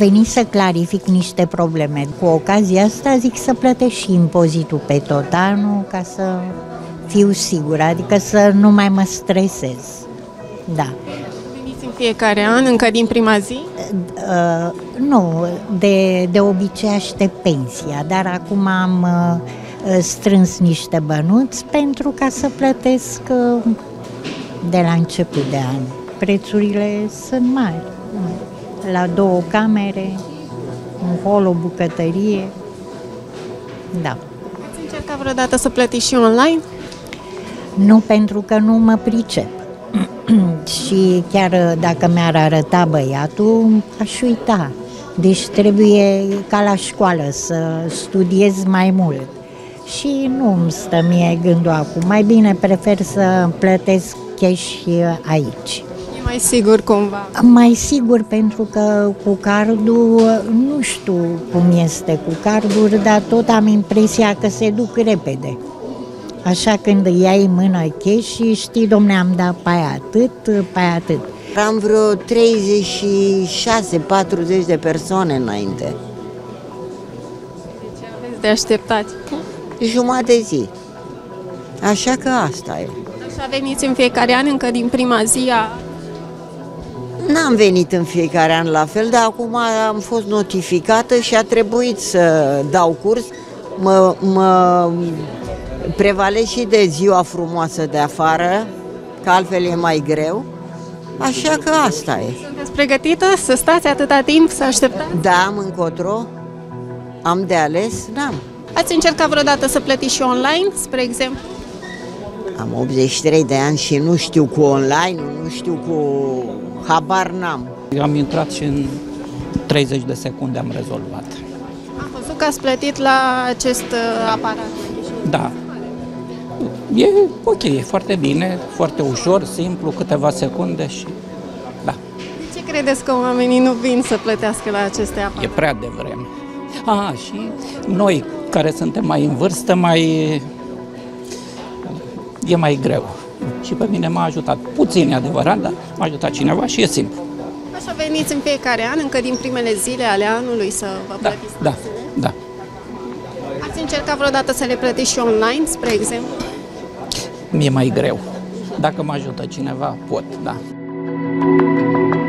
venit să clarific niște probleme. Cu ocazia asta zic să plătesc și impozitul pe tot anul ca să fiu sigură, adică să nu mai mă stresez. Da. Veniți în fiecare an, încă din prima zi? Nu, de obicei aștept pensia, dar acum am strâns niște bănuți pentru ca să plătesc de la început de an. Prețurile sunt mari. La 2 camere, un hol, o bucătărie. Da. Ați încercat vreodată să plătiți și online? Nu, pentru că nu mă pricep. Și chiar dacă mi-ar arăta băiatul, aș uita. Deci trebuie ca la școală să studiez mai mult. Și nu îmi stă mie gândul acum. Mai bine prefer să plătesc cash aici. E mai sigur cumva? Mai sigur, pentru că cu cardul, nu știu cum este cu carduri, dar tot am impresia că se duc repede. Așa când îi ai în mână cash și știi, dom'le, am dat pe aia atât, pe aia atât. Am vreo 36-40 de persoane înainte. Ce aveți de așteptat? Jumătate de zi. Așa că asta e. Așa veniți în fiecare an, încă din prima zi a... N-am venit în fiecare an la fel, dar acum am fost notificată și a trebuit să dau curs. Mă prevalez și de ziua frumoasă de afară, că altfel e mai greu. Așa că asta e. Sunteți pregătită să stați atâta timp, să așteptați? Da, am încotro, am de ales, n-am. Ați încercat vreodată să plătiți și online, spre exemplu? Am 83 de ani și nu știu cu online, nu știu cu... habar n-am. Am intrat și în 30 de secunde am rezolvat. Am văzut că ați plătit la acest aparat. Da. E ok, e foarte bine, foarte ușor, simplu, câteva secunde și... da. De ce credeți că oamenii nu vin să plătească la aceste aparate? E prea devreme. Și noi, care suntem mai în vârstă, e mai greu. Și pe mine m-a ajutat. Puțin, e adevărat, dar m-a ajutat cineva și e simplu. Așa veniți în fiecare an, încă din primele zile ale anului, să vă plătiți Da, taxele? da. Ați încercat vreodată să le plătiți și online, spre exemplu? Mi-e mai greu. Dacă mă ajută cineva, pot, da.